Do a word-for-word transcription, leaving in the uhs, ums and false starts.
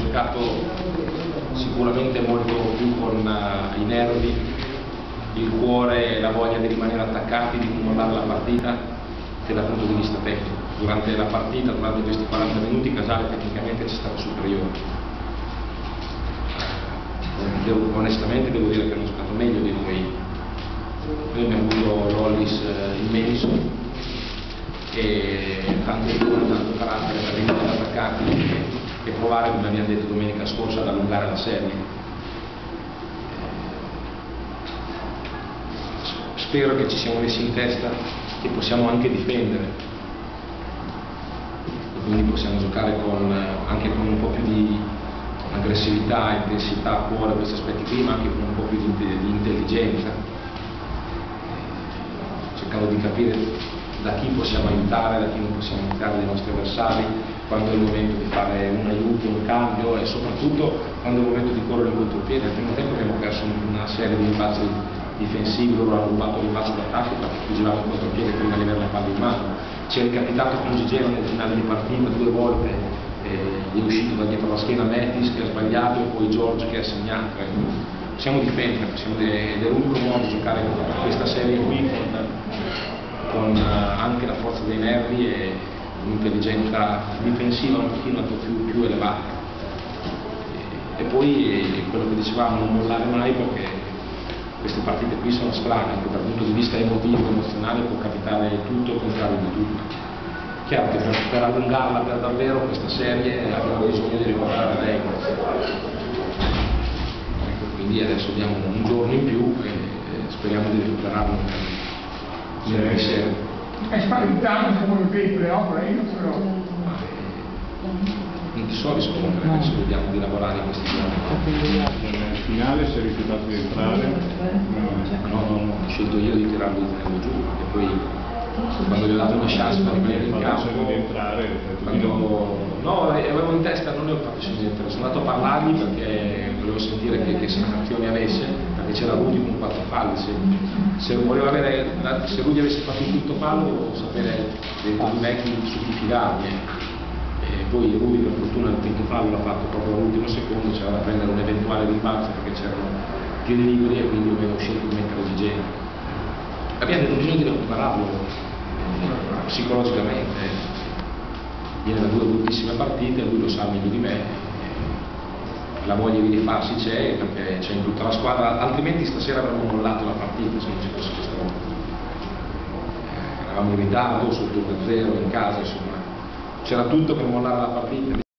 giocato sicuramente molto più con uh, i nervi, il cuore e la voglia di rimanere attaccati, di non mollare la partita, che dal punto di vista tecnico. Durante la partita, durante questi quaranta minuti, Casale tecnicamente ci è stato superiore. Devo, onestamente devo dire che hanno giocato meglio di noi. Noi abbiamo avuto l'Ollis eh, immenso e tanto rigore, tanto carattere per rimanere attaccati e provare, come abbiamo detto domenica scorsa, ad allungare la serie. Spero che ci siamo messi in testa che possiamo anche difendere e quindi possiamo giocare con, anche con un po' più di aggressività, intensità a cuore questi aspetti qui, ma anche con un po' più di, di intelligenza, cercando di capire da chi possiamo aiutare, da chi non possiamo aiutare dei nostri avversari, quando è il momento di fare un aiuto, un cambio e soprattutto quando è il momento di correre in contropiede. Nel primo tempo abbiamo perso una serie di rimbalzi difensivi, loro hanno rubato il rimbalzo d'attacco perché fuggivamo in contropiede prima di avere la palla in mano. Ci è ricapitato con Gigeno nel finale di partita due volte, eh, è uscito da dietro la schiena Metis che ha sbagliato e poi George che ha segnato. Eh. Possiamo difendere, possiamo de ed è l'unico modo di giocare questa serie qui con, con uh, anche la forza dei nervi e un'intelligenza difensiva un pochino più, più elevata. E, e poi eh, quello che dicevamo, non mollare mai, perché queste partite qui sono strane, anche dal punto di vista emotivo, emozionale può capitare tutto il contrario di tutto. Chiaro che per, per allungarla per davvero questa serie abbiamo bisogno di recuperare lei. Quindi adesso abbiamo un giorno in più e speriamo di recuperarlo nelle serie. È spaventato secondo te i playoff, io non so. Non so rispondere, adesso vediamo di lavorare in questi giorni. Nel finale si è rifiutato di entrare? No, no, no, ho scelto io di tirarlo di nuovo giù e poi quando gli ho dato una chance per rimanere in campo, di entrare, quando, no, avevo in testa, non ne ho fatto scegliere, sono andato a parlargli perché volevo sentire che, che sensazioni avesse, perché c'era lui con quattro falli. Se, se, voleva avere, se lui avesse fatto il quinto fallo, volevo sapere dentro di me su chi fidarmi. E poi lui per fortuna il quinto fallo l'ha fatto proprio all'ultimo secondo, c'era da prendere un eventuale rimbalzo perché c'erano tiri liberi e quindi avevo scelto di mettere Gigeno. Abbiamo bisogno di recuperarlo eh, psicologicamente, viene da due bruttissime partite, lui lo sa meglio di me, eh, la voglia di rifarsi c'è perché c'è in tutta la squadra, altrimenti stasera avremmo mollato la partita se non ci fosse questa volta. Eh, eravamo in ritardo, sotto uno a zero in casa, insomma c'era tutto per mollare la partita.